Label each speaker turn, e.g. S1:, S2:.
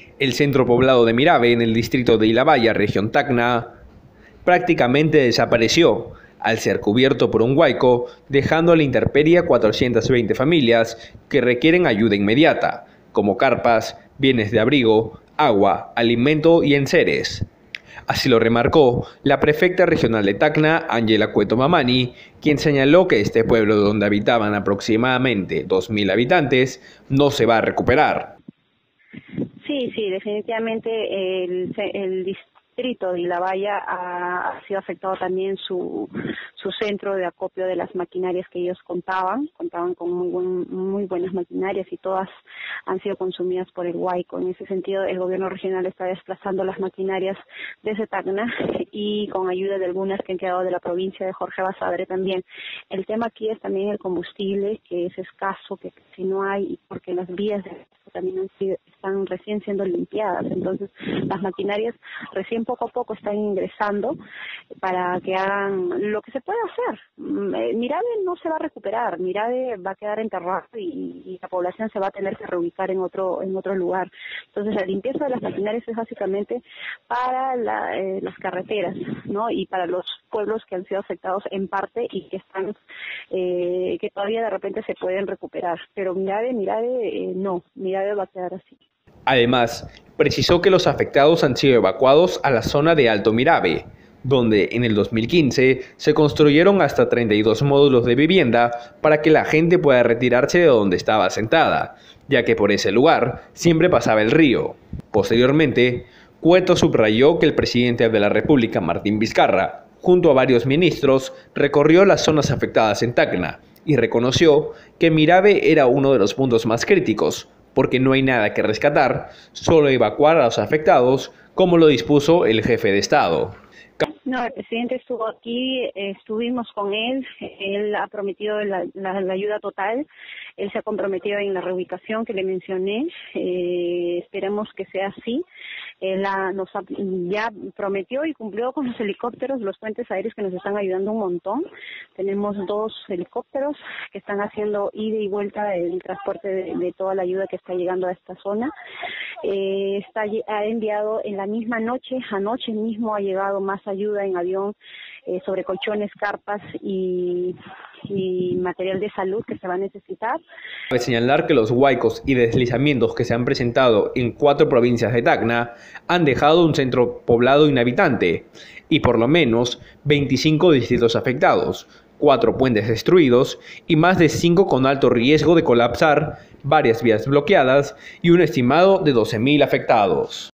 S1: El centro poblado de Mirave, en el distrito de Ilabaya, región Tacna, prácticamente desapareció al ser cubierto por un huaico, dejando a la intemperie a 420 familias que requieren ayuda inmediata, como carpas, bienes de abrigo, agua, alimento y enseres. Así lo remarcó la prefecta regional de Tacna, Ángela Cueto Mamani, quien señaló que este pueblo, donde habitaban aproximadamente 2.000 habitantes, no se va a recuperar.
S2: Sí, definitivamente el distrito de Ilabaya ha sido afectado también su centro de acopio de las maquinarias que ellos contaban con muy buenas maquinarias y todas han sido consumidas por el huaico. En ese sentido, el gobierno regional está desplazando las maquinarias desde Tacna y con ayuda de algunas que han quedado de la provincia de Jorge Basadre también. El tema aquí es también el combustible, que es escaso, que si no hay, porque las vías también están recién siendo limpiadas, entonces las maquinarias recién poco a poco están ingresando para que hagan lo que se puede hacer. Mirave no se va a recuperar, Mirave va a quedar enterrado y la población se va a tener que reubicar en otro lugar. Entonces la limpieza de las maquinarias es básicamente para las carreteras, ¿no? Y para los pueblos que han sido afectados en parte y que están que todavía de repente se pueden recuperar, pero Mirave no, Mirave va a quedar así.
S1: Además, precisó que los afectados han sido evacuados a la zona de Alto Mirave, donde en el 2015 se construyeron hasta 32 módulos de vivienda para que la gente pueda retirarse de donde estaba asentada, ya que por ese lugar siempre pasaba el río. Posteriormente, Cueto subrayó que el presidente de la República, Martín Vizcarra, junto a varios ministros, recorrió las zonas afectadas en Tacna y reconoció que Mirave era uno de los puntos más críticos, porque no hay nada que rescatar, solo evacuar a los afectados, como lo dispuso el jefe de Estado.
S2: No, el presidente estuvo aquí, estuvimos con él ha prometido la ayuda total, él se ha comprometido en la reubicación que le mencioné, esperemos que sea así. Él ya prometió y cumplió con los helicópteros, los puentes aéreos que nos están ayudando un montón. Tenemos 2 helicópteros que están haciendo ida y vuelta el transporte de toda la ayuda que está llegando a esta zona. Ha enviado en la misma noche, anoche mismo ha llegado más ayuda en avión sobre colchones, carpas y material de salud que se va a necesitar.
S1: Cabe señalar que los huaicos y deslizamientos que se han presentado en 4 provincias de Tacna han dejado un centro poblado inhabitante y por lo menos 25 distritos afectados, 4 puentes destruidos y más de 5 con alto riesgo de colapsar, varias vías bloqueadas y un estimado de 12.000 afectados.